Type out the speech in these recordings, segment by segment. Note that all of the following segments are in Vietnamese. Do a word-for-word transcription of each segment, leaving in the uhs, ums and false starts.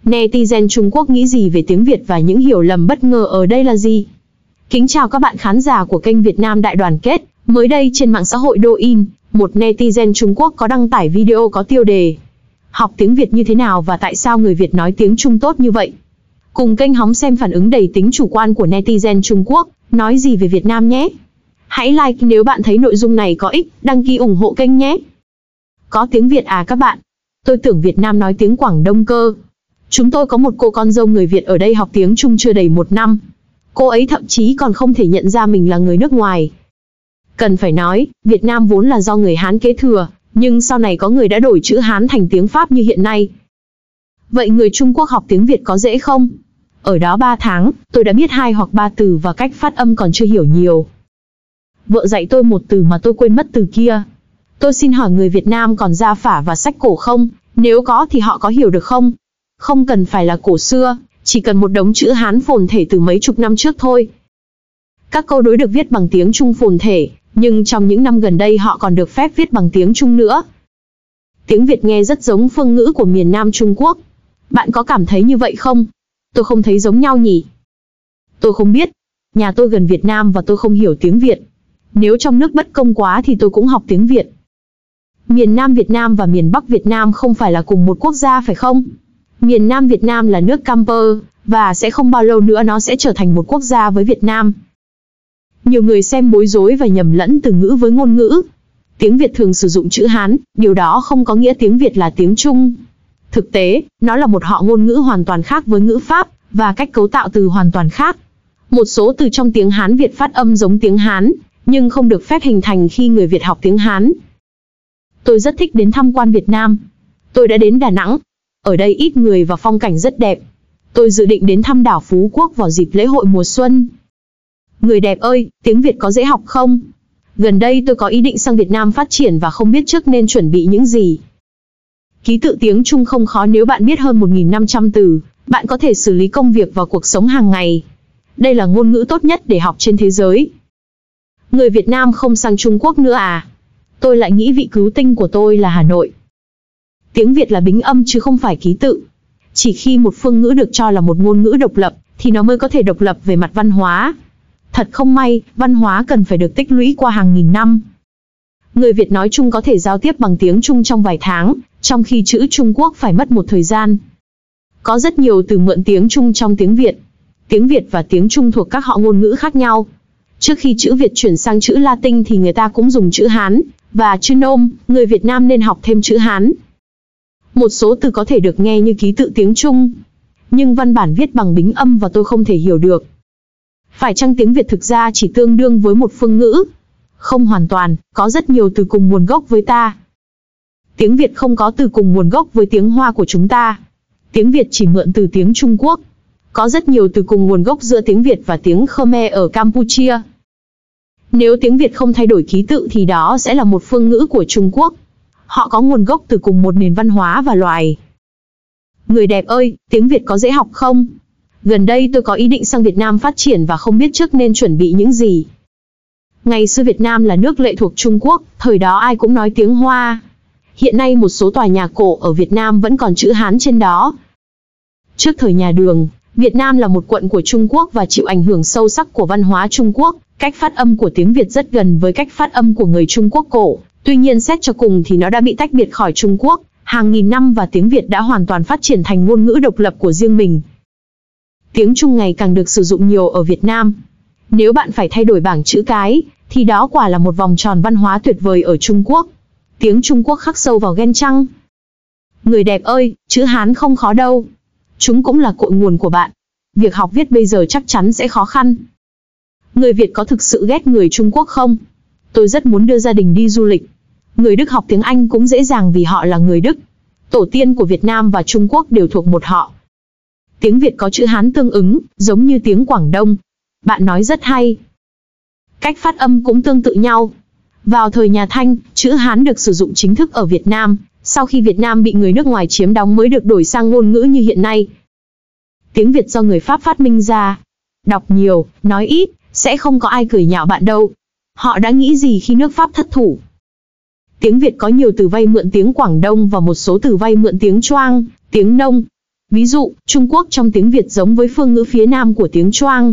Netizen Trung Quốc nghĩ gì về tiếng Việt và những hiểu lầm bất ngờ ở đây là gì? Kính chào các bạn khán giả của kênh Việt Nam Đại Đoàn Kết. Mới đây trên mạng xã hội Douyin, một netizen Trung Quốc có đăng tải video có tiêu đề học tiếng Việt như thế nào và tại sao người Việt nói tiếng Trung tốt như vậy. Cùng kênh hóng xem phản ứng đầy tính chủ quan của netizen Trung Quốc, nói gì về Việt Nam nhé. Hãy like nếu bạn thấy nội dung này có ích, đăng ký ủng hộ kênh nhé. Có tiếng Việt à các bạn? Tôi tưởng Việt Nam nói tiếng Quảng Đông cơ. Chúng tôi có một cô con dâu người Việt ở đây học tiếng Trung chưa đầy một năm. Cô ấy thậm chí còn không thể nhận ra mình là người nước ngoài. Cần phải nói, Việt Nam vốn là do người Hán kế thừa, nhưng sau này có người đã đổi chữ Hán thành tiếng Pháp như hiện nay. Vậy người Trung Quốc học tiếng Việt có dễ không? Ở đó ba tháng, tôi đã biết hai hoặc ba từ và cách phát âm còn chưa hiểu nhiều. Vợ dạy tôi một từ mà tôi quên mất từ kia. Tôi xin hỏi người Việt Nam còn gia phả và sách cổ không? Nếu có thì họ có hiểu được không? Không cần phải là cổ xưa, chỉ cần một đống chữ Hán phồn thể từ mấy chục năm trước thôi. Các câu đối được viết bằng tiếng Trung phồn thể, nhưng trong những năm gần đây họ còn được phép viết bằng tiếng Trung nữa. Tiếng Việt nghe rất giống phương ngữ của miền Nam Trung Quốc. Bạn có cảm thấy như vậy không? Tôi không thấy giống nhau nhỉ? Tôi không biết. Nhà tôi gần Việt Nam và tôi không hiểu tiếng Việt. Nếu trong nước bất công quá thì tôi cũng học tiếng Việt. Miền Nam Việt Nam và miền Bắc Việt Nam không phải là cùng một quốc gia phải không? Miền Nam Việt Nam là nước Campuchia, và sẽ không bao lâu nữa nó sẽ trở thành một quốc gia với Việt Nam. Nhiều người xem bối rối và nhầm lẫn từ ngữ với ngôn ngữ. Tiếng Việt thường sử dụng chữ Hán, điều đó không có nghĩa tiếng Việt là tiếng Trung. Thực tế, nó là một họ ngôn ngữ hoàn toàn khác với ngữ Pháp, và cách cấu tạo từ hoàn toàn khác. Một số từ trong tiếng Hán Việt phát âm giống tiếng Hán, nhưng không được phép hình thành khi người Việt học tiếng Hán. Tôi rất thích đến tham quan Việt Nam. Tôi đã đến Đà Nẵng. Ở đây ít người và phong cảnh rất đẹp. Tôi dự định đến thăm đảo Phú Quốc vào dịp lễ hội mùa xuân. Người đẹp ơi, tiếng Việt có dễ học không? Gần đây tôi có ý định sang Việt Nam phát triển và không biết trước nên chuẩn bị những gì. Ký tự tiếng Trung không khó nếu bạn biết hơn một nghìn năm trăm từ, bạn có thể xử lý công việc và cuộc sống hàng ngày. Đây là ngôn ngữ tốt nhất để học trên thế giới. Người Việt Nam không sang Trung Quốc nữa à? Tôi lại nghĩ vị cứu tinh của tôi là Hà Nội. Tiếng Việt là bính âm chứ không phải ký tự. Chỉ khi một phương ngữ được cho là một ngôn ngữ độc lập, thì nó mới có thể độc lập về mặt văn hóa. Thật không may, văn hóa cần phải được tích lũy qua hàng nghìn năm. Người Việt nói chung có thể giao tiếp bằng tiếng Trung trong vài tháng, trong khi chữ Trung Quốc phải mất một thời gian. Có rất nhiều từ mượn tiếng Trung trong tiếng Việt. Tiếng Việt và tiếng Trung thuộc các họ ngôn ngữ khác nhau. Trước khi chữ Việt chuyển sang chữ Latin thì người ta cũng dùng chữ Hán, và chữ Nôm, người Việt Nam nên học thêm chữ Hán. Một số từ có thể được nghe như ký tự tiếng Trung, nhưng văn bản viết bằng bính âm và tôi không thể hiểu được. Phải chăng tiếng Việt thực ra chỉ tương đương với một phương ngữ? Không hoàn toàn, có rất nhiều từ cùng nguồn gốc với ta. Tiếng Việt không có từ cùng nguồn gốc với tiếng Hoa của chúng ta. Tiếng Việt chỉ mượn từ tiếng Trung Quốc. Có rất nhiều từ cùng nguồn gốc giữa tiếng Việt và tiếng Khmer ở Campuchia. Nếu tiếng Việt không thay đổi ký tự thì đó sẽ là một phương ngữ của Trung Quốc. Họ có nguồn gốc từ cùng một nền văn hóa và loài. Người đẹp ơi, tiếng Việt có dễ học không? Gần đây tôi có ý định sang Việt Nam phát triển và không biết trước nên chuẩn bị những gì. Ngày xưa Việt Nam là nước lệ thuộc Trung Quốc, thời đó ai cũng nói tiếng Hoa. Hiện nay một số tòa nhà cổ ở Việt Nam vẫn còn chữ Hán trên đó. Trước thời nhà Đường, Việt Nam là một quận của Trung Quốc và chịu ảnh hưởng sâu sắc của văn hóa Trung Quốc. Cách phát âm của tiếng Việt rất gần với cách phát âm của người Trung Quốc cổ. Tuy nhiên xét cho cùng thì nó đã bị tách biệt khỏi Trung Quốc hàng nghìn năm và tiếng Việt đã hoàn toàn phát triển thành ngôn ngữ độc lập của riêng mình. Tiếng Trung ngày càng được sử dụng nhiều ở Việt Nam. Nếu bạn phải thay đổi bảng chữ cái, thì đó quả là một vòng tròn văn hóa tuyệt vời ở Trung Quốc. Tiếng Trung Quốc khắc sâu vào gen chăng? Người đẹp ơi, chữ Hán không khó đâu. Chúng cũng là cội nguồn của bạn. Việc học viết bây giờ chắc chắn sẽ khó khăn. Người Việt có thực sự ghét người Trung Quốc không? Tôi rất muốn đưa gia đình đi du lịch. Người Đức học tiếng Anh cũng dễ dàng vì họ là người Đức. Tổ tiên của Việt Nam và Trung Quốc đều thuộc một họ. Tiếng Việt có chữ Hán tương ứng, giống như tiếng Quảng Đông. Bạn nói rất hay. Cách phát âm cũng tương tự nhau. Vào thời nhà Thanh, chữ Hán được sử dụng chính thức ở Việt Nam, sau khi Việt Nam bị người nước ngoài chiếm đóng mới được đổi sang ngôn ngữ như hiện nay. Tiếng Việt do người Pháp phát minh ra. Đọc nhiều, nói ít, sẽ không có ai cười nhạo bạn đâu. Họ đã nghĩ gì khi nước Pháp thất thủ? Tiếng Việt có nhiều từ vay mượn tiếng Quảng Đông và một số từ vay mượn tiếng Choang, tiếng Nông. Ví dụ, Trung Quốc trong tiếng Việt giống với phương ngữ phía Nam của tiếng Choang.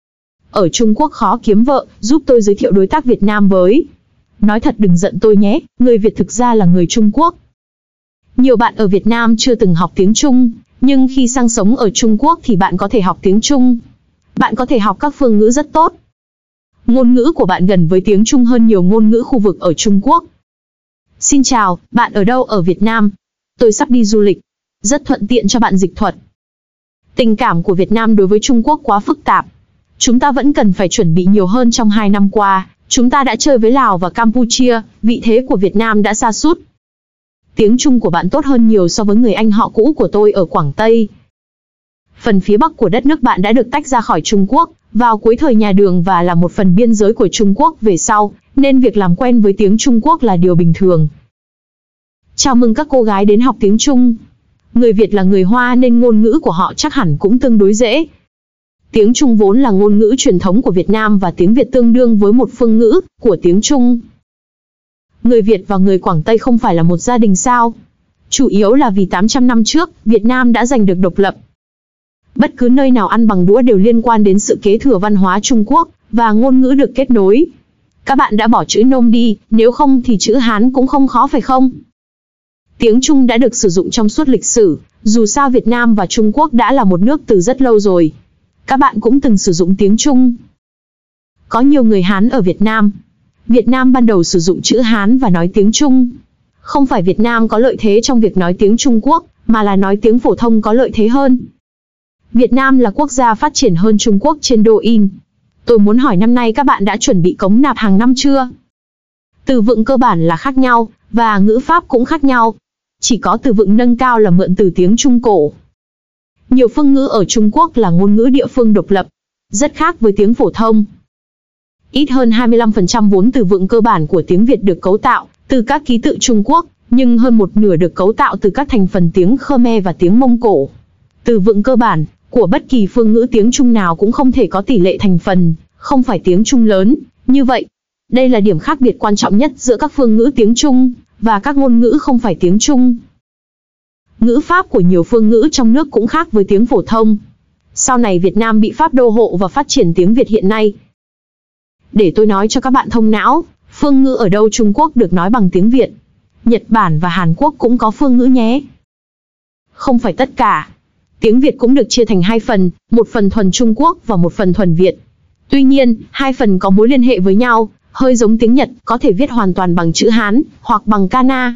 Ở Trung Quốc khó kiếm vợ, giúp tôi giới thiệu đối tác Việt Nam với. Nói thật đừng giận tôi nhé, người Việt thực ra là người Trung Quốc. Nhiều bạn ở Việt Nam chưa từng học tiếng Trung, nhưng khi sang sống ở Trung Quốc thì bạn có thể học tiếng Trung. Bạn có thể học các phương ngữ rất tốt. Ngôn ngữ của bạn gần với tiếng Trung hơn nhiều ngôn ngữ khu vực ở Trung Quốc. Xin chào, bạn ở đâu ở Việt Nam? Tôi sắp đi du lịch. Rất thuận tiện cho bạn dịch thuật. Tình cảm của Việt Nam đối với Trung Quốc quá phức tạp. Chúng ta vẫn cần phải chuẩn bị nhiều hơn. Trong hai năm qua, chúng ta đã chơi với Lào và Campuchia, vị thế của Việt Nam đã sa sút. Tiếng Trung của bạn tốt hơn nhiều so với người anh họ cũ của tôi ở Quảng Tây. Phần phía Bắc của đất nước bạn đã được tách ra khỏi Trung Quốc vào cuối thời nhà Đường và là một phần biên giới của Trung Quốc về sau, nên việc làm quen với tiếng Trung Quốc là điều bình thường. Chào mừng các cô gái đến học tiếng Trung. Người Việt là người Hoa nên ngôn ngữ của họ chắc hẳn cũng tương đối dễ. Tiếng Trung vốn là ngôn ngữ truyền thống của Việt Nam và tiếng Việt tương đương với một phương ngữ của tiếng Trung. Người Việt và người Quảng Tây không phải là một gia đình sao? Chủ yếu là vì tám trăm năm trước, Việt Nam đã giành được độc lập. Bất cứ nơi nào ăn bằng đũa đều liên quan đến sự kế thừa văn hóa Trung Quốc, và ngôn ngữ được kết nối. Các bạn đã bỏ chữ Nôm đi, nếu không thì chữ Hán cũng không khó phải không? Tiếng Trung đã được sử dụng trong suốt lịch sử, dù sao Việt Nam và Trung Quốc đã là một nước từ rất lâu rồi. Các bạn cũng từng sử dụng tiếng Trung. Có nhiều người Hán ở Việt Nam. Việt Nam ban đầu sử dụng chữ Hán và nói tiếng Trung. Không phải Việt Nam có lợi thế trong việc nói tiếng Trung Quốc, mà là nói tiếng phổ thông có lợi thế hơn. Việt Nam là quốc gia phát triển hơn Trung Quốc trên Douyin. Tôi muốn hỏi năm nay các bạn đã chuẩn bị cống nạp hàng năm chưa? Từ vựng cơ bản là khác nhau, và ngữ pháp cũng khác nhau. Chỉ có từ vựng nâng cao là mượn từ tiếng Trung cổ. Nhiều phương ngữ ở Trung Quốc là ngôn ngữ địa phương độc lập, rất khác với tiếng phổ thông. Ít hơn hai mươi lăm phần trăm vốn từ vựng cơ bản của tiếng Việt được cấu tạo từ các ký tự Trung Quốc, nhưng hơn một nửa được cấu tạo từ các thành phần tiếng Khmer và tiếng Mông Cổ. Từ vựng cơ bản của bất kỳ phương ngữ tiếng Trung nào cũng không thể có tỷ lệ thành phần, không phải tiếng Trung lớn, như vậy. Đây là điểm khác biệt quan trọng nhất giữa các phương ngữ tiếng Trung và các ngôn ngữ không phải tiếng Trung. Ngữ pháp của nhiều phương ngữ trong nước cũng khác với tiếng phổ thông. Sau này Việt Nam bị Pháp đô hộ và phát triển tiếng Việt hiện nay. Để tôi nói cho các bạn thông não, phương ngữ ở đâu Trung Quốc được nói bằng tiếng Việt. Nhật Bản và Hàn Quốc cũng có phương ngữ nhé. Không phải tất cả. Tiếng Việt cũng được chia thành hai phần, một phần thuần Trung Quốc và một phần thuần Việt. Tuy nhiên, hai phần có mối liên hệ với nhau, hơi giống tiếng Nhật, có thể viết hoàn toàn bằng chữ Hán, hoặc bằng kana.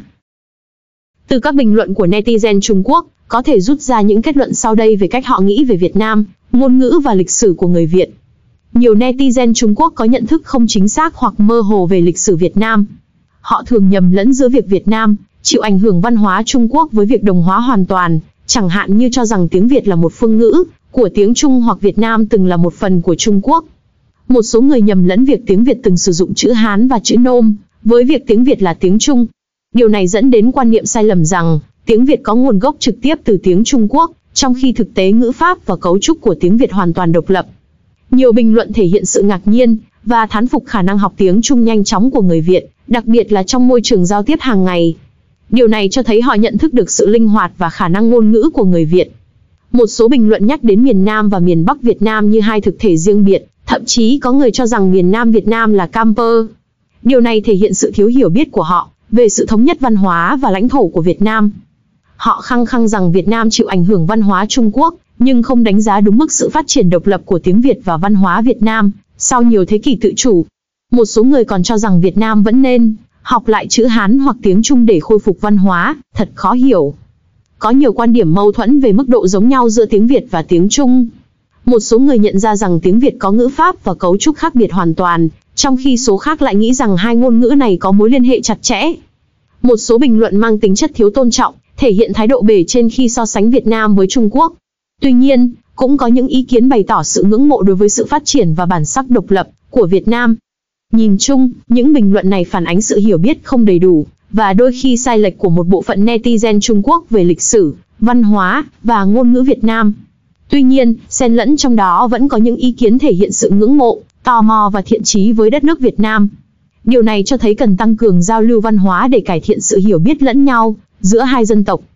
Từ các bình luận của netizen Trung Quốc, có thể rút ra những kết luận sau đây về cách họ nghĩ về Việt Nam, ngôn ngữ và lịch sử của người Việt. Nhiều netizen Trung Quốc có nhận thức không chính xác hoặc mơ hồ về lịch sử Việt Nam. Họ thường nhầm lẫn giữa việc Việt Nam chịu ảnh hưởng văn hóa Trung Quốc với việc đồng hóa hoàn toàn, chẳng hạn như cho rằng tiếng Việt là một phương ngữ của tiếng Trung hoặc Việt Nam từng là một phần của Trung Quốc. Một số người nhầm lẫn việc tiếng Việt từng sử dụng chữ Hán và chữ Nôm với việc tiếng Việt là tiếng Trung. Điều này dẫn đến quan niệm sai lầm rằng tiếng Việt có nguồn gốc trực tiếp từ tiếng Trung Quốc, trong khi thực tế ngữ pháp và cấu trúc của tiếng Việt hoàn toàn độc lập. Nhiều bình luận thể hiện sự ngạc nhiên và thán phục khả năng học tiếng Trung nhanh chóng của người Việt, đặc biệt là trong môi trường giao tiếp hàng ngày. Điều này cho thấy họ nhận thức được sự linh hoạt và khả năng ngôn ngữ của người Việt. Một số bình luận nhắc đến miền Nam và miền Bắc Việt Nam như hai thực thể riêng biệt, thậm chí có người cho rằng miền Nam Việt Nam là Camper. Điều này thể hiện sự thiếu hiểu biết của họ về sự thống nhất văn hóa và lãnh thổ của Việt Nam. Họ khăng khăng rằng Việt Nam chịu ảnh hưởng văn hóa Trung Quốc, nhưng không đánh giá đúng mức sự phát triển độc lập của tiếng Việt và văn hóa Việt Nam sau nhiều thế kỷ tự chủ. Một số người còn cho rằng Việt Nam vẫn nên học lại chữ Hán hoặc tiếng Trung để khôi phục văn hóa, thật khó hiểu. Có nhiều quan điểm mâu thuẫn về mức độ giống nhau giữa tiếng Việt và tiếng Trung. Một số người nhận ra rằng tiếng Việt có ngữ pháp và cấu trúc khác biệt hoàn toàn, trong khi số khác lại nghĩ rằng hai ngôn ngữ này có mối liên hệ chặt chẽ. Một số bình luận mang tính chất thiếu tôn trọng, thể hiện thái độ bề trên khi so sánh Việt Nam với Trung Quốc. Tuy nhiên, cũng có những ý kiến bày tỏ sự ngưỡng mộ đối với sự phát triển và bản sắc độc lập của Việt Nam. Nhìn chung, những bình luận này phản ánh sự hiểu biết không đầy đủ, và đôi khi sai lệch của một bộ phận netizen Trung Quốc về lịch sử, văn hóa, và ngôn ngữ Việt Nam. Tuy nhiên, xen lẫn trong đó vẫn có những ý kiến thể hiện sự ngưỡng mộ, tò mò và thiện chí với đất nước Việt Nam. Điều này cho thấy cần tăng cường giao lưu văn hóa để cải thiện sự hiểu biết lẫn nhau giữa hai dân tộc.